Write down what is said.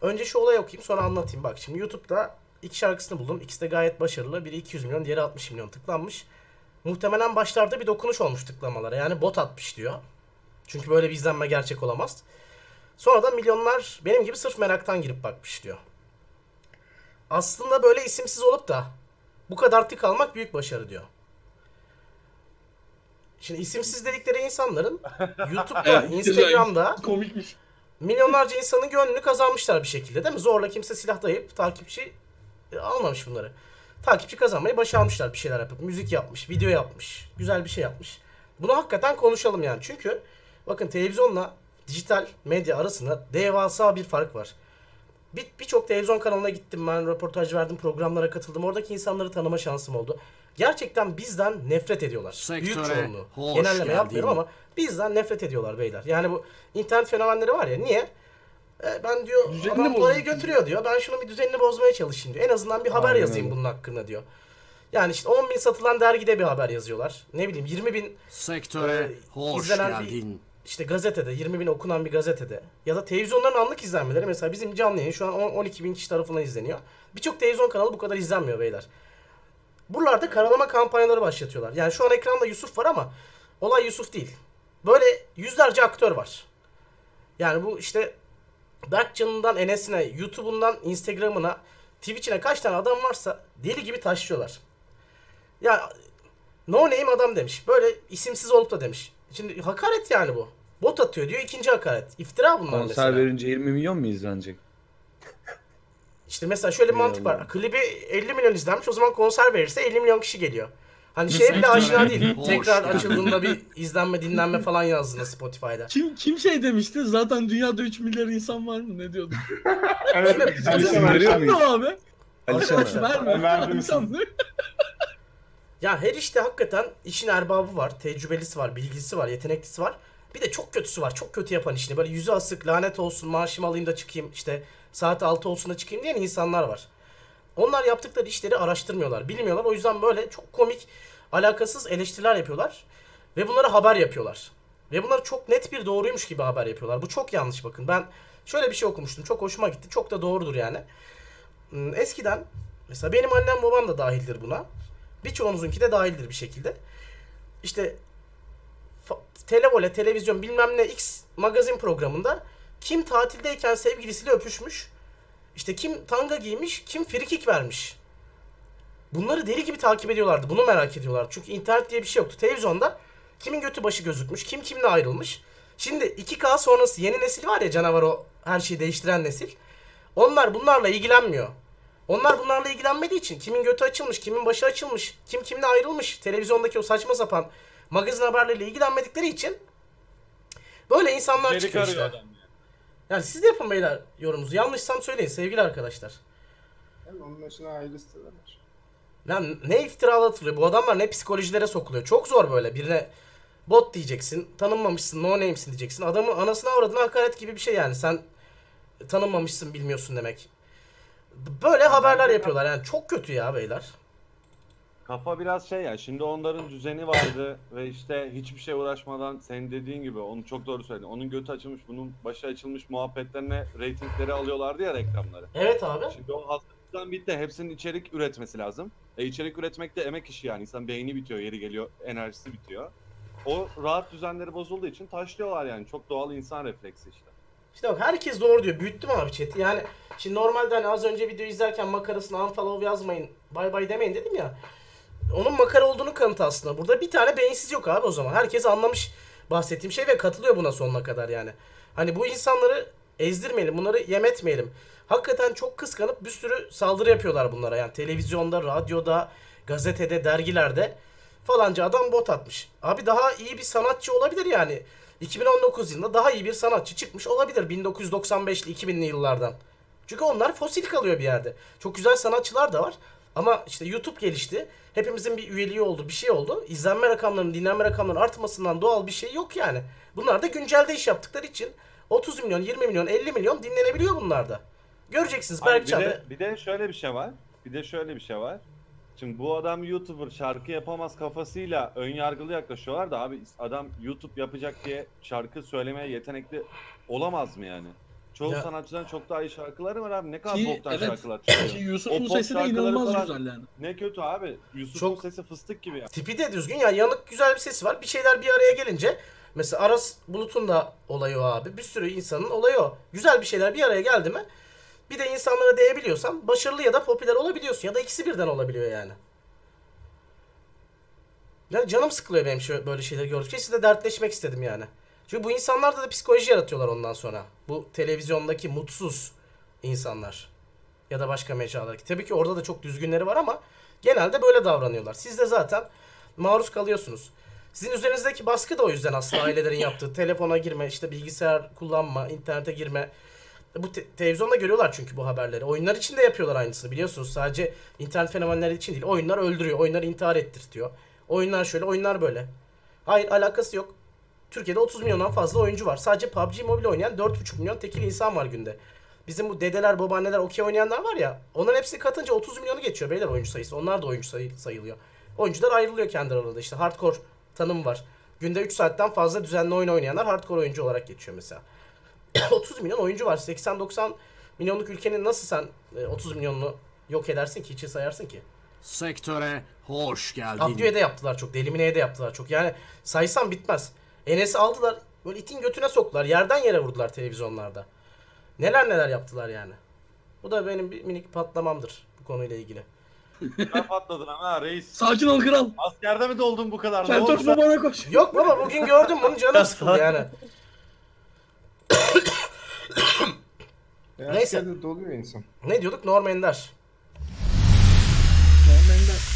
Önce şu olayı okuyayım sonra anlatayım. Bak şimdi YouTube'da iki şarkısını buldum. İkisi de gayet başarılı. Biri 200 milyon, diğeri 60 milyon tıklanmış. Muhtemelen başlarda bir dokunuş olmuş tıklamalara. Yani bot atmış diyor. Çünkü böyle bir izlenme gerçek olamaz. Sonra da milyonlar benim gibi sırf meraktan girip bakmış diyor. Aslında böyle isimsiz olup da bu kadar tık almak büyük başarı diyor. Şimdi isimsiz dedikleri insanların YouTube'da, Evet, Instagram'da Komikmiş. milyonlarca insanın gönlünü kazanmışlar bir şekilde değil mi? Zorla kimse silah dayayıp takipçi almamış bunları. Takipçi kazanmayı başarmışlar bir şeyler yapıp. Müzik yapmış, video yapmış, güzel bir şey yapmış. Bunu hakikaten konuşalım yani. Çünkü bakın televizyonla dijital medya arasında devasa bir fark var. Birçok televizyon kanalına gittim ben, röportaj verdim, programlara katıldım. Oradaki insanları tanıma şansım oldu. Gerçekten bizden nefret ediyorlar. Büyük çoğunluğu. Genelleme yapmıyorum ama bizden nefret ediyorlar beyler. Yani bu internet fenomenleri var ya, niye? Ben diyor Düzenini adam parayı bozduk. götürüyor diyor. Ben şunun bir düzenini bozmaya çalışayım diyor. En azından bir haber Aynen yazayım öyle. bunun hakkında diyor. Yani işte 10 bin satılan dergide bir haber yazıyorlar. Ne bileyim 20 bin Sektöre hoş izlenen geldin. işte gazetede, 20 bin okunan bir gazetede ya da televizyonların anlık izlenmeleri, mesela bizim canlı yayın şu an 12 bin kişi tarafından izleniyor. Birçok televizyon kanalı bu kadar izlenmiyor beyler. Buralarda karalama kampanyaları başlatıyorlar. Yani şu an ekranda Yusuf var ama olay Yusuf değil. Böyle yüzlerce aktör var. Yani bu işte Berkcan'ından Enes'ine, YouTube'undan Instagram'ına, Twitch'ine kaç tane adam varsa deli gibi taşıyorlar. Ya no name adam demiş. Böyle isimsiz olup da demiş. Şimdi hakaret yani bu. Bot atıyor diyor, ikinci hakaret. İftira bunlar Konser mesela. verince 20 milyon mu izlenecek? İşte mesela şöyle bir mantık var. Klibi 50 milyon izlenmiş, o zaman konser verirse 50 milyon kişi geliyor. Hani şeye bile aşina değil. Hoş Tekrar geldin. açıldığında bir izlenme, dinlenme falan yazdığında Spotify'da. Kim şey demişti? Zaten dünyada 3 milyar insan var mı? Ne diyordu? Evet. İsim veriyor Haklı muyuz? abi. Alişan abi. Arkadaşlar, Verme. Verdim İnsan ne? ya her işte hakikaten işin erbabı var, tecrübelisi var, bilgisi var, yeteneklisi var. Bir de çok kötüsü var, çok kötü yapan işini. Böyle yüzü asık, lanet olsun, maaşımı alayım da çıkayım, işte saat 6 olsun da çıkayım diyen insanlar var. Onlar yaptıkları işleri araştırmıyorlar, bilmiyorlar. O yüzden böyle çok komik, alakasız eleştiriler yapıyorlar. Ve bunları haber yapıyorlar. Ve bunları çok net bir doğruymuş gibi haber yapıyorlar. Bu çok yanlış bakın. Ben şöyle bir şey okumuştum, çok hoşuma gitti. Çok da doğrudur yani. Eskiden, mesela benim annem babam da dahildir buna. Birçoğunuzunki de dahildir bir şekilde. İşte televole, televizyon bilmem ne X magazin programında kim tatildeyken sevgilisiyle öpüşmüş, işte kim tanga giymiş, kim frikik vermiş. Bunları deli gibi takip ediyorlardı. Bunu merak ediyorlar. Çünkü internet diye bir şey yoktu. Televizyonda kimin götü başı gözükmüş, kim kimle ayrılmış. Şimdi 2K sonrası yeni nesil var ya, canavar, o her şeyi değiştiren nesil. Onlar bunlarla ilgilenmiyor. Onlar bunlarla ilgilenmediği için kimin götü açılmış, kimin başı açılmış, kim kimle ayrılmış, televizyondaki o saçma sapan magazin haberleriyle ilgilenmedikleri için böyle insanlar İçerik çıkıyor arıyor işte. adam ya. Yani siz de yapın beyler yorumunuzu. Yanlışsam söyleyin sevgili arkadaşlar. Yani onun başına ayrı siteler var. Lan ne iftiralar atılıyor. Bu adamlar ne psikolojilere sokuluyor. Çok zor böyle. Birine bot diyeceksin. Tanınmamışsın. No name'sin diyeceksin. Adamın anasına avradına hakaret gibi bir şey yani. Sen tanınmamışsın, bilmiyorsun demek. Böyle haberler yapıyorlar. Yani çok kötü ya beyler. Kafa biraz şey ya, şimdi onların düzeni vardı ve işte hiçbir şey uğraşmadan senin dediğin gibi, onu çok doğru söyledin. Onun götü açılmış, bunun başı açılmış muhabbetlerine reytingleri alıyorlardı ya, reklamları. Evet abi. Şimdi o hastalıktan bitti. Hepsinin içerik üretmesi lazım. İçerik üretmek de emek işi yani. İnsan beyni bitiyor, yeri geliyor, enerjisi bitiyor. O rahat düzenleri bozulduğu için taşlıyorlar yani. Çok doğal insan refleksi işte. İşte bak herkes doğru diyor. Büyüttüm abi chat'i. Yani şimdi normalde hani az önce video izlerken makarasına unfollow yazmayın, bay bay demeyin dedim ya. Onun makara olduğunu kanıtı aslında. Burada bir tane beyinsiz yok abi o zaman. Herkes anlamış bahsettiğim şey ve katılıyor buna sonuna kadar yani. Hani bu insanları ezdirmeyelim, bunları yem etmeyelim. Hakikaten çok kıskanıp bir sürü saldırı yapıyorlar bunlara. Yani televizyonda, radyoda, gazetede, dergilerde falanca adam bot atmış. Abi daha iyi bir sanatçı olabilir yani. 2019 yılında daha iyi bir sanatçı çıkmış olabilir 1995'li 2000'li yıllardan. Çünkü onlar fosil kalıyor bir yerde. Çok güzel sanatçılar da var. Ama işte YouTube gelişti. Hepimizin bir üyeliği oldu, bir şey oldu. İzlenme rakamlarının, dinlenme rakamlarının artmasından doğal bir şey yok yani. Bunlar da güncelde iş yaptıkları için 30 milyon, 20 milyon, 50 milyon dinlenebiliyor bunlar da. Göreceksiniz Hayır, Berkcan'da. bir de şöyle bir şey var. Şimdi bu adam YouTuber, şarkı yapamaz kafasıyla ön yargılı yaklaşıyorlar da abi, adam YouTube yapacak diye şarkı söylemeye yetenekli olamaz mı yani? çoğu Ya. sanatçıdan çok daha iyi şarkıları var abi. Ne kadar Ki, boktan evet. şarkılar çıkıyor. Ki O Yusuf'un pop sesi de şarkıları inanılmaz falan- güzel yani. Ne kötü abi. Yusuf'un Çok- sesi fıstık gibi ya. Tipi de düzgün yani, yanık güzel bir sesi var. Bir şeyler bir araya gelince mesela Aras Bulut'un da olayı o abi. Bir sürü insanın olayı o. Güzel bir şeyler bir araya geldi mi bir de insanlara değebiliyorsan başarılı ya da popüler olabiliyorsun. Ya da ikisi birden olabiliyor yani. Ya canım sıkılıyor benim böyle şeyleri gördükçe. Sizle dertleşmek istedim yani. Çünkü bu insanlarda da psikoloji yaratıyorlar ondan sonra. Bu televizyondaki mutsuz insanlar. Ya da başka mecralardaki. Tabii ki orada da çok düzgünleri var ama genelde böyle davranıyorlar. Siz de zaten maruz kalıyorsunuz. Sizin üzerinizdeki baskı da o yüzden aslında ailelerin yaptığı. Telefona girme, işte bilgisayar kullanma, internete girme. Bu televizyonda görüyorlar çünkü bu haberleri. Oyunlar için de yapıyorlar aynısını biliyorsunuz. Sadece internet fenomenleri için değil. Oyunlar öldürüyor, oyunlar intihar ettirtiyor. Oyunlar şöyle, oyunlar böyle. Hayır, alakası yok. Türkiye'de 30 milyondan fazla oyuncu var. Sadece PUBG Mobile oynayan 4,5 milyon tekil insan var günde. Bizim bu dedeler, babaanneler, okey oynayanlar var ya. Onların hepsini katınca 30 milyonu geçiyor beyler oyuncu sayısı. Onlar da oyuncu sayılıyor. Oyuncular ayrılıyor kendi aralarında. İşte hardcore tanım var. Günde 3 saatten fazla düzenli oyun oynayanlar hardcore oyuncu olarak geçiyor mesela. 30 milyon oyuncu var. 80-90 milyonluk ülkenin nasıl sen 30 milyonunu yok edersin ki, içi sayarsın ki? Sektöre hoş geldin. Abdü'ye de yaptılar çok. Delimine'ye de yaptılar çok. Yani saysam bitmez. Enes'i aldılar. Böyle itin götüne soktular. Yerden yere vurdular televizyonlarda. Neler neler yaptılar yani. Bu da benim bir minik patlamamdır bu konuyla ilgili. Ne patladın ama ha reis. Sakin ol kral. Askerde mi doldun bu kadar? Ne Sen oldu toşma bana koş. Yok baba, bugün gördüm bunu, canım sıkıldı yani. Neyse. Neyse. Doluyor insan. Ne diyorduk? Norm Ender. Normal.